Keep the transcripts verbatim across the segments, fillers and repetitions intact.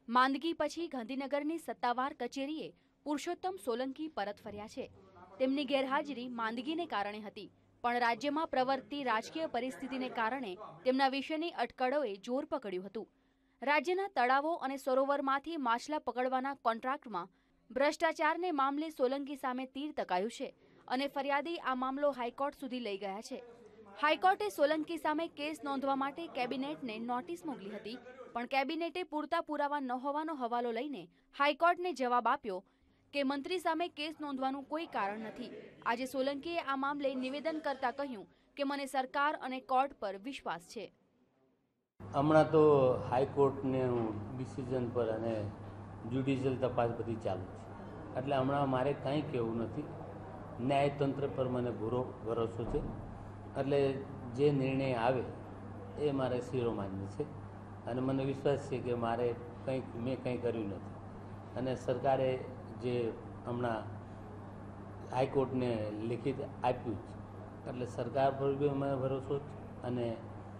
માંદગી પછી ગાંધીનગરની સત્તાવાર કચેરીએ પુરુષોત્તમ સોલંકી પરત ફર્યા છે। તેમની ગેરહાજરી માંદગીને કારણે હતી, પણ રાજ્યમાં પ્રવર્તતી રાજકીય પરિસ્થિતિને કારણે તેમના વિશેની અટકળોએ જોર પકડ્યું હતું। રાજ્યના તળાવો અને સરોવરમાંથી માછલા પકડવાના કોન્ટ્રાક્ટમાં ભ્રષ્ટાચારને મામલે સોલંકી સામે તીર તકાયું છે અને ફરિયાદી આ મામલો હાઈકોર્ટ સુધી લઈ ગયા છે। હાઈકોર્ટે સોલંકી સામે કેસ નોંધવા માટે કેબિનેટને નોટિસ મોકલી હતી, પણ કેબિનેટે પૂરતા પુરાવા ન હોવાનો હવાલો લઈને હાઈકોર્ટને જવાબ આપ્યો કે મંત્રી સામે કેસ નોંધવાનું કોઈ કારણ નથી। આજે સોલંકીએ આ મામલે નિવેદન કરતા કહ્યું કે મને સરકાર અને કોર્ટ પર વિશ્વાસ છે। હમણાં તો હાઈકોર્ટને ડિસિઝન પર અને જ્યુડિશિયલ તપાસ બધી ચાલુ છે, એટલે હમણાં મારે કંઈ કહેવું નથી। ન્યાયતંત્ર પર મને પૂરો ભરોસો છે, એટલે જે નિર્ણય આવે એ મારે શિરોમાન્ય છે અને મને વિશ્વાસ છે કે મારે કંઈક મેં કંઈ કર્યું નથી અને સરકારે જે હમણાં હાઈકોર્ટને લિખિત આપ્યું છે, એટલે સરકાર પર બી મને ભરોસો છે અને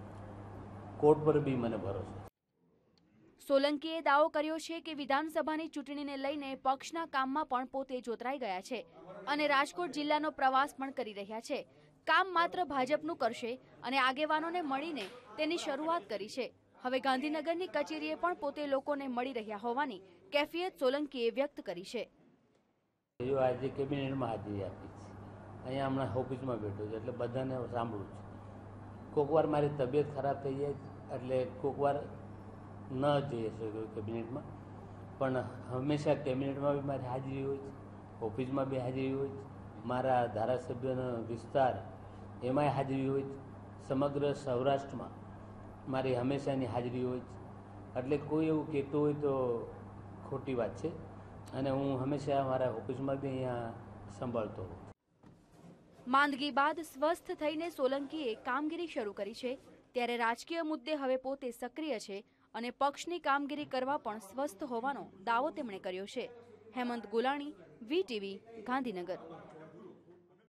કોર્ટ પર બી મને ભરોસો છે। સોલંકીએ દાવો કર્યો છે કે વિધાનસભાની ચૂંટણીને લઈને પક્ષના કામમાં પણ પોતે જોતરાઈ ગયા છે અને રાજકોટ જિલ્લાનો પ્રવાસ પણ કરી રહ્યા છે। કામ માત્ર ભાજપનું કરશે અને આગેવાનોને મળીને તેની શરૂઆત કરી છે। હવે ગાંધીનગરની કચેરીએ પણ પોતે લોકોને મળી રહ્યા હોવાની કેફિયત સોલંકીએ વ્યક્ત કરી છે। આજે કેબિનેટમાં હાજરી આપી છે, અહીંયા હમણાં ઓફિસમાં બેઠો છે, એટલે બધાને સાંભળું છું। કોઈક વાર મારી તબિયત ખરાબ થઈ જાય એટલે કોઈક વાર ન જઈ શકે કેબિનેટમાં, પણ હંમેશા કેબિનેટમાં બી મારી હાજરી હોય છે, ઓફિસમાં બી હાજરી હોય છે, મારા ધારાસભ્યનો વિસ્તાર એમાંય હાજરી હોય છે, સમગ્ર સૌરાષ્ટ્રમાં મારી હંમેશાની હાજરી હોય છે, એટલે કોઈ એવું કહેતું હોય તો ખોટી વાત છે અને હું હંમેશા મારા ઓફિસમાં બી અહીંયા સંભાળતો હોઉં છું। માંદગી બાદ સ્વસ્થ થઈને સોલંકીએ કામગીરી શરૂ કરી છે, ત્યારે રાજકીય મુદ્દે હવે પોતે સક્રિય છે અને પક્ષની કામગીરી કરવા પણ સ્વસ્થ હોવાનો દાવો તેમણે કર્યો છે। Hemant Gulani, V TV, Gandhinagar.